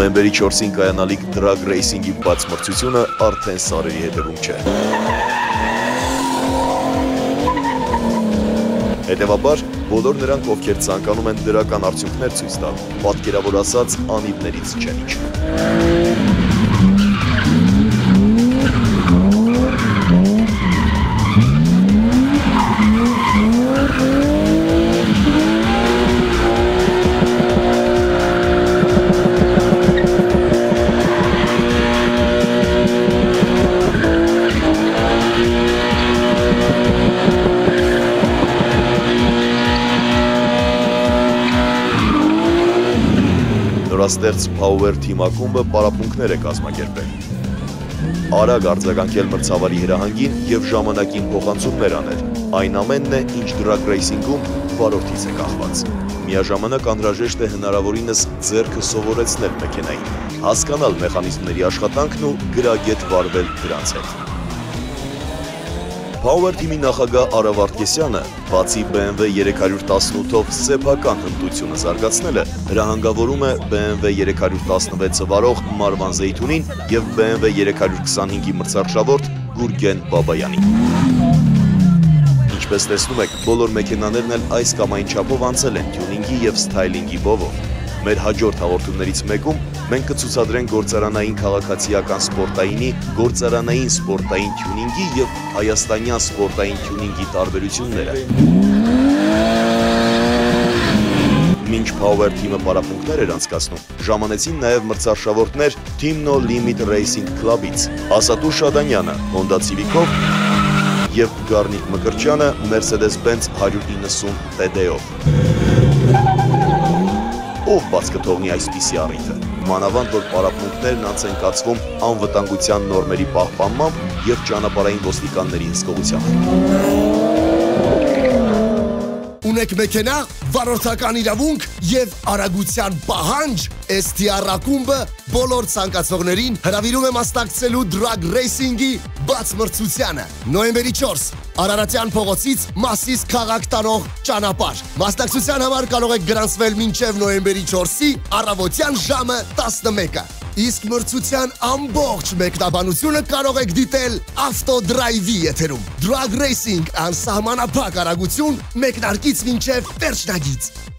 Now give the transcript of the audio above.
Նոյեմբերի 4-ին կայանալիք Drag Racing-ի բաց մրցությունը արդեն սարերի հետևում չէ։ Հետևաբար, բոլոր նրանք, ովքեր ցանկանում են դրական արդյունքներ ցույց տալ, պատկերավոր ասած, անիվներից չեն իջնում։ Նորաստեղծ Power Team ակումբը պարապմունքներ է կազմակերպել։ Արագ արձագանքել մրցավարի հրահանգին և ժամանակին փոխանցումներ անել։ Այն ամենն է, ինչ Drag Racing-ում վարորդից է կախված։ Միաժամանակ անհրաժեշտ է հնարավորինս ձեռքը սովորեցնել մեքենային, հասկանալ մեխանիզմների աշխատանքն ու գրագետ վարվել դրանց հետ։ Power Team-ի նախագահ Արա Վարդգեսյանը, բացի BMW 318-ով սեփական հմտությունը զարգացնելը, հրահանգավորում է BMW 316-ը վարող Մարվան Զեյթունին և BMW 325-ի մրցարշավորդ Գուրգեն Բաբայանին։ Ինչպես տեսնում եք, բոլոր մեքենաներն էլ այս կամ այն չափով անցել են թյունինգի և սթայլինգի բովով։ Մեր հաջորդ հաղորդումներից մեկում մենք կցուցադրենք գործարանային քաղաքացիական սպորտայինի, գործարանային սպորտային թյունինգի և հայաստանյան սպորտային թյունինգի տարբերությունները։ Մինչ Power Team-ը պարապմունքներ էր անցկացնում, ժամանեցին նաև մրցարշավորդներ Team No Limit Racing Club-ից, Ասատու Շադանյանը Honda Civic-ով և Գառնիկ Մկրտչյանը Mercedes-Benz 190 TD-ով։ Ով բաց կթողնի այսպիսի առիթը, մանավանդ որ պարապմունքներն անց են կացվում անվտանգության նորմերի պահպանմամբ և ճանապարհային ոստիկանների հսկողությամբ։ Ունեք մեքենա, վարորդական իրավունք և արագության պահանջ, STR ակումբը բոլոր ցանկացողներին հրավիրում է մասնակցելու Drag Racing-ի բաց մրցությանը։ Նոյեմբերի 4 Արարատյան փողոցից Մասիս քաղաք տանող ճանապարհ։ Մասնակցության համար կարող եք գրանցվել մինչև նոյեմբերի 4-ի առավոտյան ժամը 11-ը։ Իսկ մրցության ամբողջ մեկնաբանությունը կարող եք դիտել AutoDrive-ի եթերում։ Drag Racing անսահմանափակ արագություն մեկնարկից մինչև վերջնագիծ։